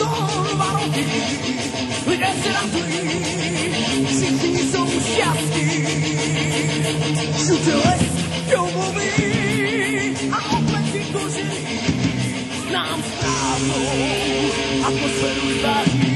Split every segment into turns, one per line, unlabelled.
102 roky, lidé se radují, všichni jsou šťastní. Všude les kovový a oblečí kožený, nám správnou atmosféru vyváží.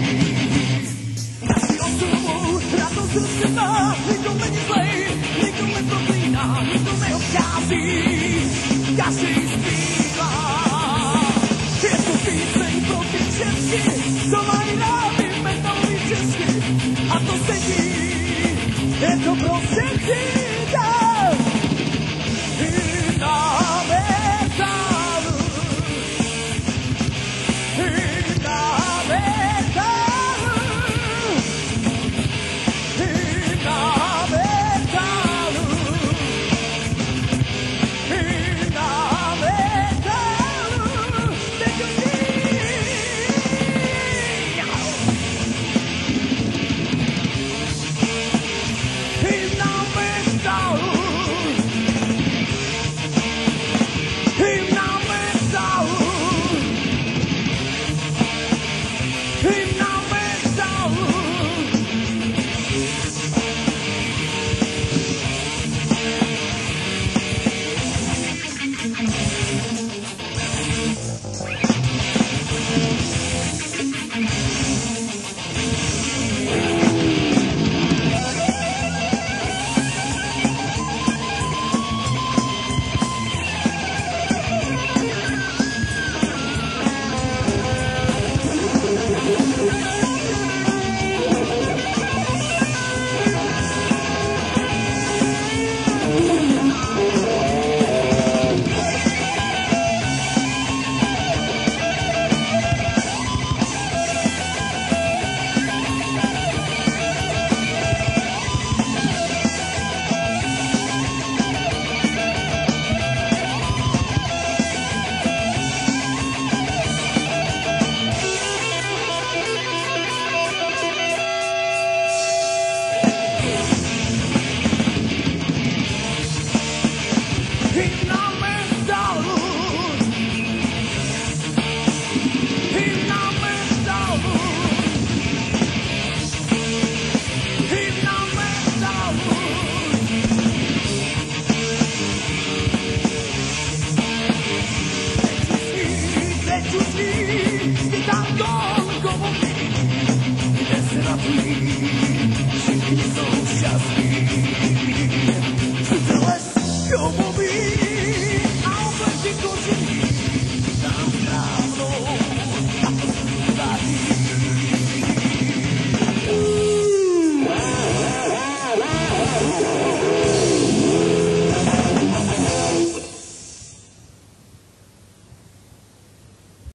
Naši osudovou radost rozsvětá, nikdo není zlej, nikdo neproklíná, nikdo neobchází, každý zpívá. Je to píseň pro ty česky, co mají rádi metalový česky, a to sedí, je to pro